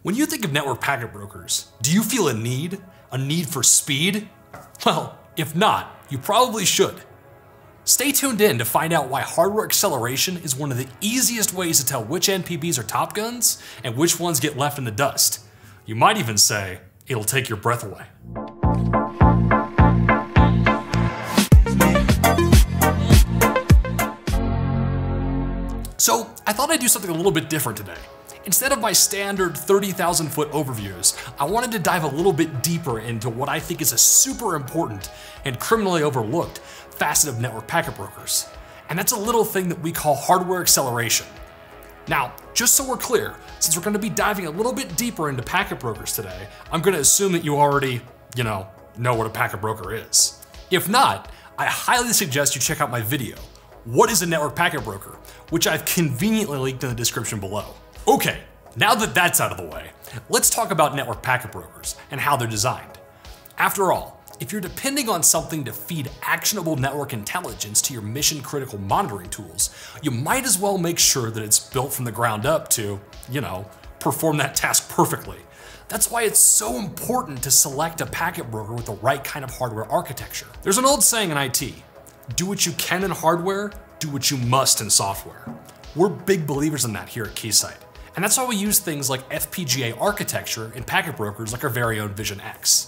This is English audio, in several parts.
When you think of network packet brokers, do you feel a need? A need for speed? Well, if not, you probably should. Stay tuned in to find out why hardware acceleration is one of the easiest ways to tell which NPBs are Top Guns and which ones get left in the dust. You might even say, it'll take your breath away. So I thought I'd do something a little bit different today. Instead of my standard 30,000 foot overviews, I wanted to dive a little bit deeper into what I think is a super important and criminally overlooked facet of network packet brokers. And that's a little thing that we call hardware acceleration. Now, just so we're clear, since we're going to be diving a little bit deeper into packet brokers today, I'm going to assume that you already, know what a packet broker is. If not, I highly suggest you check out my video, What is a Network Packet Broker?, which I've conveniently linked in the description below. Okay, now that that's out of the way, let's talk about network packet brokers and how they're designed. After all, if you're depending on something to feed actionable network intelligence to your mission-critical monitoring tools, you might as well make sure that it's built from the ground up to, perform that task perfectly. That's why it's so important to select a packet broker with the right kind of hardware architecture. There's an old saying in IT, do what you can in hardware, do what you must in software. We're big believers in that here at Keysight. And that's why we use things like FPGA architecture in packet brokers like our very own Vision X.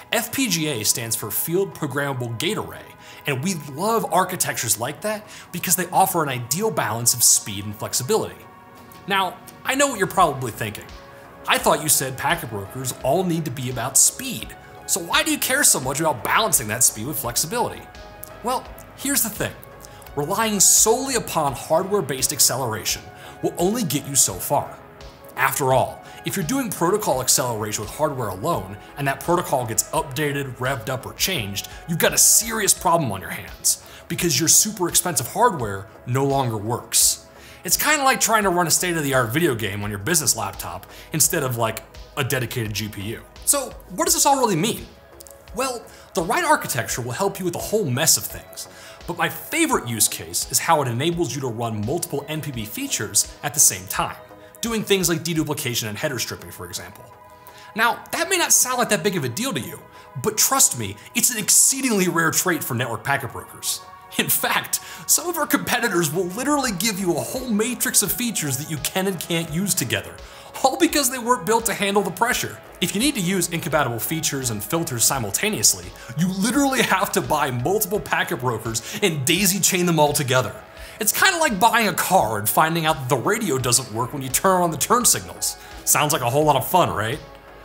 FPGA stands for Field Programmable Gate Array, and we love architectures like that because they offer an ideal balance of speed and flexibility. Now, I know what you're probably thinking. I thought you said packet brokers all need to be about speed, so why do you care so much about balancing that speed with flexibility? Well, here's the thing. Relying solely upon hardware-based acceleration will only get you so far. After all, if you're doing protocol acceleration with hardware alone, and that protocol gets updated, revved up, or changed, you've got a serious problem on your hands, because your super expensive hardware no longer works. It's kind of like trying to run a state-of-the-art video game on your business laptop instead of like a dedicated GPU. So what does this all really mean? Well, the right architecture will help you with a whole mess of things, but my favorite use case is how it enables you to run multiple NPB features at the same time, doing things like deduplication and header stripping, for example. Now, that may not sound like that big of a deal to you, but trust me, it's an exceedingly rare trait for network packet brokers. In fact, some of our competitors will literally give you a whole matrix of features that you can and can't use together, all because they weren't built to handle the pressure. If you need to use incompatible features and filters simultaneously, you literally have to buy multiple packet brokers and daisy chain them all together. It's kind of like buying a car and finding out that the radio doesn't work when you turn on the turn signals. Sounds like a whole lot of fun, right?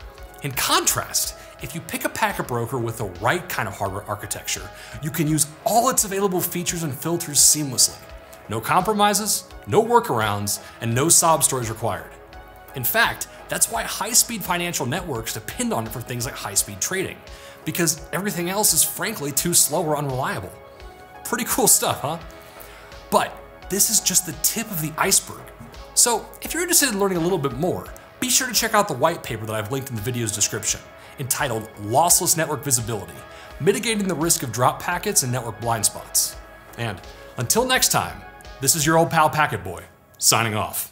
In contrast, if you pick a packet broker with the right kind of hardware architecture, you can use all its available features and filters seamlessly. No compromises, no workarounds, and no sob stories required. In fact, that's why high-speed financial networks depend on it for things like high-speed trading, because everything else is frankly too slow or unreliable. Pretty cool stuff, huh? But this is just the tip of the iceberg. So if you're interested in learning a little bit more, be sure to check out the white paper that I've linked in the video's description, entitled Lossless Network Visibility, Mitigating the Risk of Drop Packets and Network Blind Spots. And until next time, this is your old pal Packet Boy, signing off.